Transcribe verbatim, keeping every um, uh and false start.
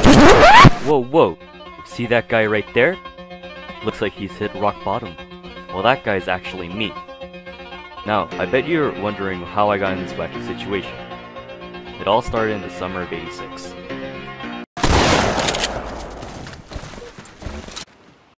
Whoa, whoa. See that guy right there? Looks like he's hit rock bottom. Well, that guy's actually me. Now, I bet you're wondering how I got in this wacky situation. It all started in the summer of eighty-six.